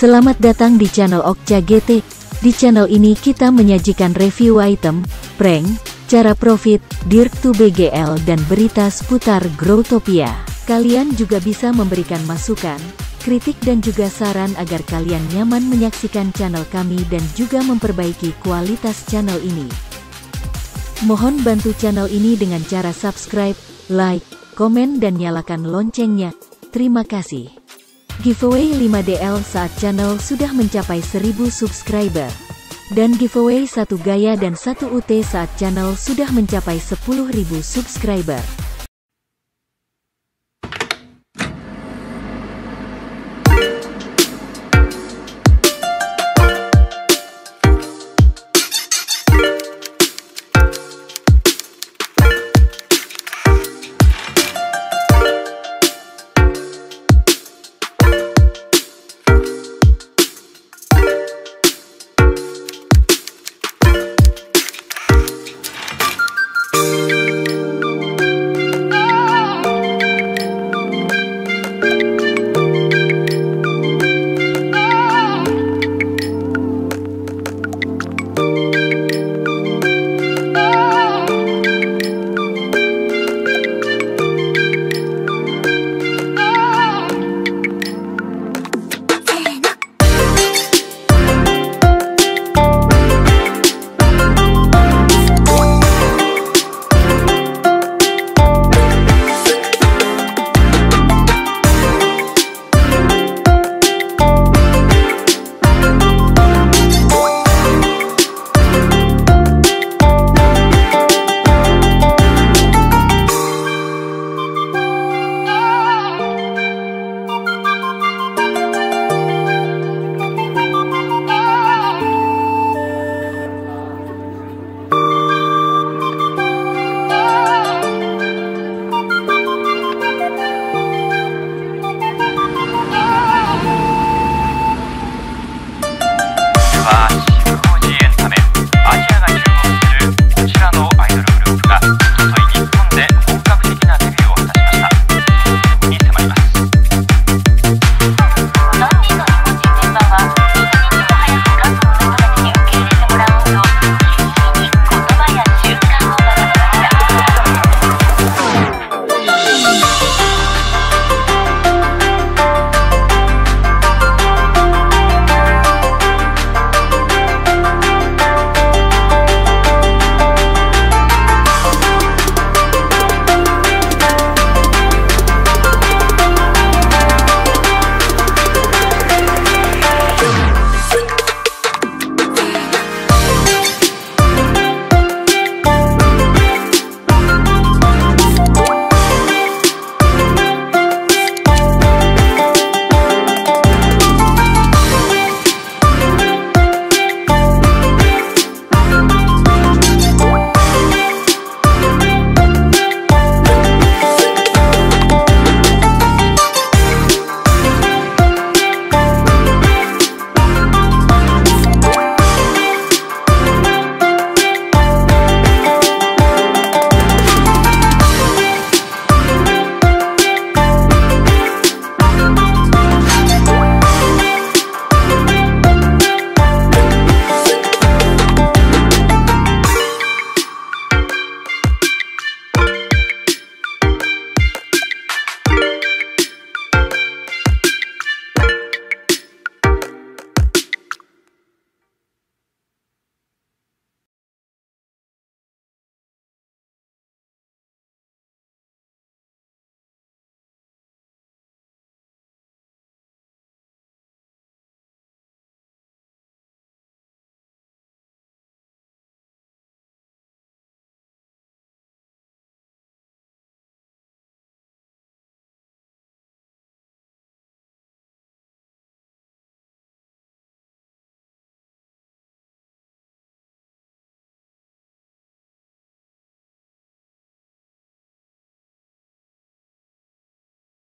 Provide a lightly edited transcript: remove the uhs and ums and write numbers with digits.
Selamat datang di channel Okja GT. Di channel ini kita menyajikan review item, prank, cara profit, Dirk to BGL dan berita seputar Growtopia. Kalian juga bisa memberikan masukan, kritik dan juga saran agar kalian nyaman menyaksikan channel kami dan juga memperbaiki kualitas channel ini. Mohon bantu channel ini dengan cara subscribe, like, komen dan nyalakan loncengnya. Terima kasih. Giveaway 5DL saat channel sudah mencapai 1000 subscriber. Dan giveaway 1 gaya dan 1 UT saat channel sudah mencapai 10.000 subscriber.